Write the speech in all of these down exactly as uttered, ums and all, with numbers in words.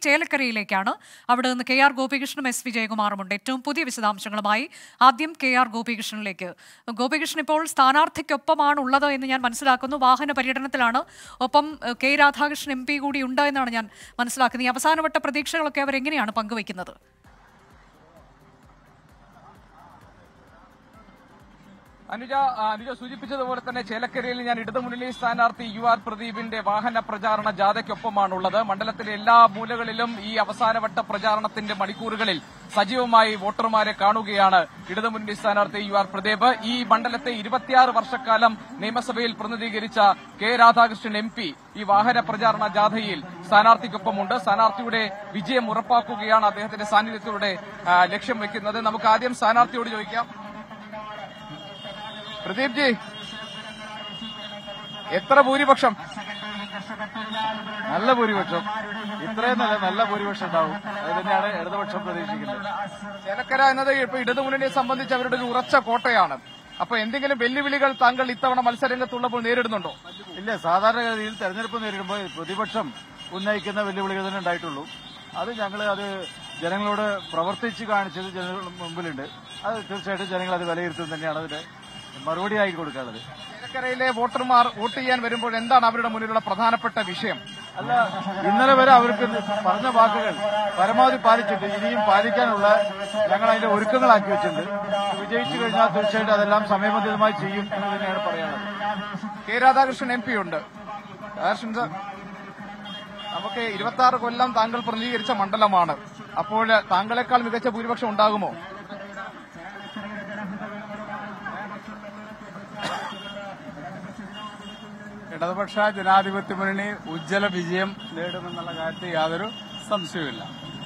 ചേലക്കരയിലേക്കാണ്. അവിടെ നിന്ന് K R ഗോപികൃഷ്ണനും എസ് വിജയകുമാറുമുണ്ട്. ഏറ്റവും പുതിയ വിശദാംശങ്ങളുമായി ആദ്യം കെ ആർ ഗോപികൃഷ്ണനിലേക്ക്. ഗോപികൃഷ്ണൻ, ഇപ്പോൾ സ്ഥാനാർത്ഥിക്കൊപ്പമാണ് ഉള്ളത് എന്ന് ഞാൻ മനസ്സിലാക്കുന്നു. വാഹന പര്യടനത്തിലാണ്. ഒപ്പം കെ രാധാകൃഷ്ണൻ എം പി കൂടി ഉണ്ട് എന്നാണ് ഞാൻ മനസ്സിലാക്കുന്നത്. ഈ അവസാനവട്ട പ്രതീക്ഷകളൊക്കെ അവരെങ്ങനെയാണ് പങ്കുവയ്ക്കുന്നത്? അനുജ അനുജ സൂചിപ്പിച്ചതുപോലെ തന്നെ ചേലക്കരയിൽ ഞാൻ ഇടതുമുന്നണി സ്ഥാനാർത്ഥി യു ആർ പ്രദീപിന്റെ വാഹന പ്രചാരണ ജാഥയ്ക്കൊപ്പമാണുള്ളത്. മണ്ഡലത്തിലെ എല്ലാ മൂലകളിലും ഈ അവസാനവട്ട പ്രചാരണത്തിന്റെ മണിക്കൂറുകളിൽ സജീവമായി വോട്ടർമാരെ കാണുകയാണ് ഇടതുമുന്നണി സ്ഥാനാർത്ഥി യു ആർ പ്രദീപ്. ഈ മണ്ഡലത്തെ ഇരുപത്തിയാറ് വർഷക്കാലം നിയമസഭയിൽ പ്രതിനിധീകരിച്ച കെ രാധാകൃഷ്ണൻ എം പി ഈ വാഹന പ്രചാരണ ജാഥയിൽ സ്ഥാനാർത്ഥിക്കൊപ്പമുണ്ട്. സ്ഥാനാർത്ഥിയുടെ വിജയം ഉറപ്പാക്കുകയാണ് അദ്ദേഹത്തിന്റെ സാന്നിധ്യത്തിലൂടെ ലക്ഷ്യം വെക്കുന്നത്. നമുക്ക് ആദ്യം സ്ഥാനാർത്ഥിയോട് ചോദിക്കാം. പ്രദീപ് ജി, എത്ര ഭൂരിപക്ഷം? നല്ല ഭൂരിപക്ഷം, ഇത്രയും നല്ല നല്ല ഭൂരിപക്ഷം ഉണ്ടാവും. അത് തന്നെയാണ് ഇടതുപക്ഷം പ്രതീക്ഷിക്കുന്നത്. ചേലക്കര എന്നത് ഇപ്പൊ ഇടതുമുന്നണിയെ സംബന്ധിച്ച് അവരുടെ ഒരു ഉറച്ച കോട്ടയാണ്. അപ്പൊ എന്തെങ്കിലും വെല്ലുവിളികൾ താങ്കൾ ഇത്തവണ മത്സരരംഗത്തുള്ളപ്പോൾ നേരിടുന്നുണ്ടോ? ഇല്ല, സാധാരണഗതിയിൽ തെരഞ്ഞെടുപ്പ് നേരിടുമ്പോൾ പ്രതിപക്ഷം ഉന്നയിക്കുന്ന വെല്ലുവിളികൾ തന്നെ ഉണ്ടായിട്ടുള്ളൂ. അത് ഞങ്ങൾ അത് ജനങ്ങളോട് പ്രവർത്തിച്ച് കാണിച്ചത് ജനങ്ങളുടെ മുമ്പിലുണ്ട്. അത് തീർച്ചയായിട്ടും ജനങ്ങൾ അത് വിലയിരുത്തും തന്നെയാണ് അതിന്റെ മറുപടിയായി കൊടുക്കാനുള്ളത്. ചേലക്കരയിലെ വോട്ടർമാർ വോട്ട് ചെയ്യാൻ വരുമ്പോൾ എന്താണ് അവരുടെ മുന്നിലുള്ള പ്രധാനപ്പെട്ട വിഷയം? അല്ല, ഇന്നലെ വരെ അവർക്ക് പറഞ്ഞ വാക്കുകൾ പരമാവധി പാലിച്ചിട്ട് ഇനിയും പാലിക്കാനുള്ള ഞങ്ങൾ അതിന്റെ ഒരുക്കങ്ങളാക്കി വെച്ചിട്ടുണ്ട്. വിജയിച്ചു കഴിഞ്ഞാൽ തീർച്ചയായിട്ടും അതെല്ലാം സമയബന്ധിതമായി ചെയ്യും എന്ന് തന്നെയാണ് പറയാനുള്ളത്. കെ രാധാകൃഷ്ണൻ എം പി ഉണ്ട്. രാധാകൃഷ്ണൻ സാർ, നമുക്ക് ഇരുപത്തി ആറ് കൊല്ലം താങ്കൾ പ്രതിനിധീകരിച്ച മണ്ഡലമാണ്. അപ്പോൾ താങ്കളെക്കാൾ മികച്ച ഭൂരിപക്ഷം ഉണ്ടാകുമോ? ഇടതുപക്ഷ ജനാധിപത്യ മുന്നണി ഉജ്ജ്വല വിജയം നേടുമെന്നുള്ള കാര്യത്തിൽ യാതൊരു സംശയവുമില്ല.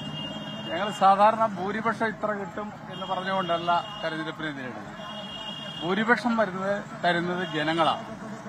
ഞങ്ങൾ സാധാരണ ഭൂരിപക്ഷം ഇത്ര കിട്ടും എന്ന് പറഞ്ഞുകൊണ്ടല്ല തെരഞ്ഞെടുപ്പിനെ നേരിടുന്നത്. ഭൂരിപക്ഷം വരുന്നത് തരുന്നത് ജനങ്ങളാണ്.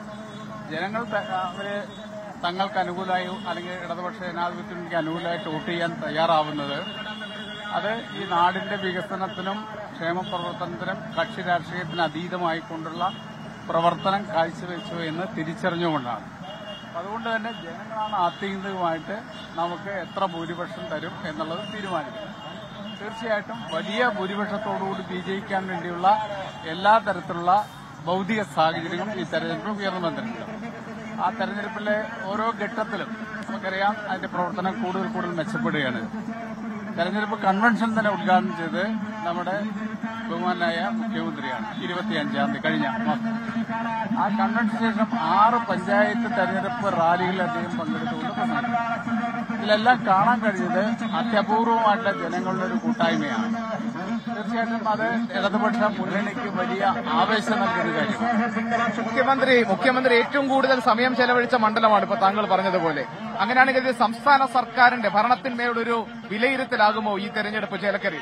ജനങ്ങൾ അവര് തങ്ങൾക്ക് അനുകൂലമായി അല്ലെങ്കിൽ ഇടതുപക്ഷ ജനാധിപത്യ മുന്നണിക്ക് അനുകൂലമായിട്ട് വോട്ട് ചെയ്യാൻ തയ്യാറാവുന്നത് അത് ഈ നാടിന്റെ വികസനത്തിനും ക്ഷേമപ്രവർത്തനത്തിനും കക്ഷി രാഷ്ട്രീയത്തിന് അതീതമായിക്കൊണ്ടുള്ള പ്രവർത്തനം കാഴ്ചവെച്ചു എന്ന് തിരിച്ചറിഞ്ഞുകൊണ്ടാണ്. അതുകൊണ്ട് തന്നെ ജനങ്ങളാണ് ആത്യന്തികമായിട്ട് നമുക്ക് എത്ര ഭൂരിപക്ഷം തരും എന്നുള്ളത് തീരുമാനിക്കുന്നത്. തീർച്ചയായിട്ടും വലിയ ഭൂരിപക്ഷത്തോടുകൂടി വിജയിക്കാൻ വേണ്ടിയുള്ള എല്ലാ തരത്തിലുള്ള ഭൌതിക സാഹചര്യങ്ങളും ഈ തെരഞ്ഞെടുപ്പിൽ ഉയർന്നു വന്നിട്ടുണ്ട്. ആ തെരഞ്ഞെടുപ്പിലെ ഓരോ ഘട്ടത്തിലും നമുക്കറിയാം അതിന്റെ പ്രവർത്തനം കൂടുതൽ കൂടുതൽ മെച്ചപ്പെടുകയാണ്. തെരഞ്ഞെടുപ്പ് കൺവെൻഷൻ തന്നെ ഉദ്ഘാടനം ചെയ്ത് നമ്മുടെ ബഹുമാനായ മുഖ്യമന്ത്രിയാണ് ഇരുപത്തിയഞ്ചാം തീയതി കഴിഞ്ഞ മാസം. ആ കൺവെൻഷന് ശേഷം ആറ് പഞ്ചായത്ത് തെരഞ്ഞെടുപ്പ് റാലികളിൽ അദ്ദേഹം പങ്കെടുത്തുകൊണ്ട് പ്രസംഗിച്ചു. ഇതിലെല്ലാം കാണാൻ കഴിഞ്ഞത് അത്യപൂർവമായിട്ടുള്ള ജനങ്ങളുടെ ഒരു കൂട്ടായ്മയാണ്. തീർച്ചയായിട്ടും അത് ഇടതുപക്ഷ മുന്നണിക്ക് വലിയ ആവേശം നൽകുന്ന കാര്യമാണ്. മുഖ്യമന്ത്രി മുഖ്യമന്ത്രി ഏറ്റവും കൂടുതൽ സമയം ചെലവഴിച്ച മണ്ഡലമാണ് ഇപ്പൊ താങ്കൾ പറഞ്ഞതുപോലെ. അങ്ങനെയാണെങ്കിൽ ഇത് സംസ്ഥാന സർക്കാരിന്റെ ഭരണത്തിന്മേലൊരു വിലയിരുത്തലാകുമോ ഈ തെരഞ്ഞെടുപ്പ് ചേലക്കരയിൽ?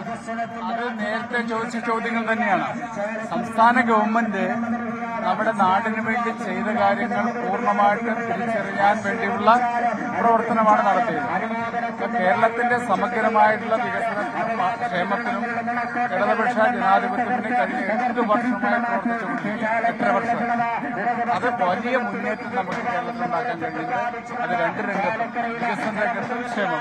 അത് നേരത്തെ ചോദിച്ച ചോദ്യങ്ങൾ തന്നെയാണ്. സംസ്ഥാന ഗവൺമെന്റ് നമ്മുടെ നാടിന് വേണ്ടി ചെയ്ത കാര്യങ്ങൾ പൂർണ്ണമായിട്ട് തിരിച്ചറിയാൻ വേണ്ടിയുള്ള പ്രവർത്തനമാണ് നടത്തിയത്. കേരളത്തിന്റെ സമഗ്രമായിട്ടുള്ള വികസനത്തിനും ക്ഷേമത്തിനും ഇടതുപക്ഷ ജനാധിപത്യത്തിന് കഴിഞ്ഞ എട്ട് വർഷമായി പ്രവർത്തിച്ചുകൊണ്ടിരിക്കുകയാണ്. എത്ര വർഷം അത് വലിയ മുന്നേറ്റം നമുക്ക് കേരളത്തിൽ ഉണ്ടാക്കാൻ കഴിയുന്നത് അത് രണ്ട് രംഗത്തും വികസന രംഗത്തും ക്ഷേമം.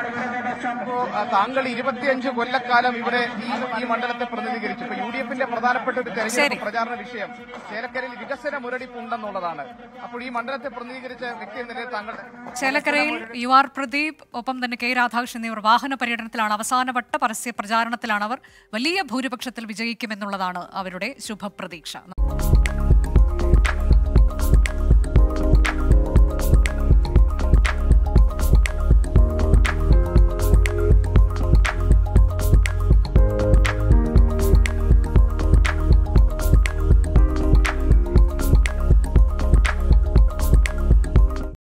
താങ്കൾ ഇരുപത്തിയഞ്ച് കൊല്ലക്കാലം ഇവിടെ ഈ മണ്ഡലത്തെ പ്രതിനിധീകരിച്ചു. ഇപ്പൊ യു ഡി എഫിന്റെ പ്രധാനപ്പെട്ട ഒരു തെരഞ്ഞെടുപ്പ് പ്രചാരണ വിഷയം ചേലക്കരയിൽ വികസന മുരടിപ്പ് ഉണ്ടെന്നുള്ളതാണ്. അപ്പോൾ ഈ മണ്ഡലത്തെ പ്രതിനിധീകരിച്ച വ്യക്തി എന്ന നിലയിൽ താങ്കൾ ചേലക്കരയിൽ യു ആർ പ്രദീപ് ഒപ്പം തന്നെ കെ രാധാകൃഷ്ണൻ എന്നിവർ വാഹന പര്യടനത്തിലാണ്. അവസാനവട്ട പരസ്യ പ്രചാരണത്തിലാണ് അവർ. വലിയ ഭൂരിപക്ഷത്തിൽ വിജയിക്കുമെന്നുള്ളതാണ് അവരുടെ ശുഭപ്രതീക്ഷ.